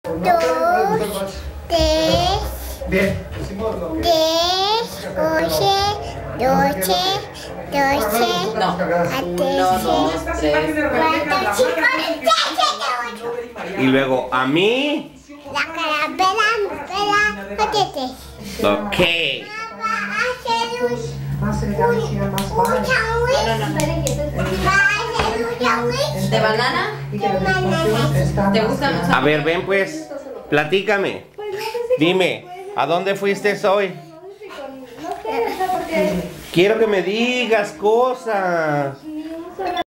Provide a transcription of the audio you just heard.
2, 3, 10, 11, 12, 12, No. 1, 2, 3, 4, 5, 6, 7, 8. Y luego, a mí. La carabela, patete. Ok. Va a hacer un sándwich. Va a hacer un sándwich ¿De banana? de banana. ¿Te gustan los A ver, ven pues. Platícame. Dime, ¿a dónde fuiste hoy? Quiero que me digas cosas.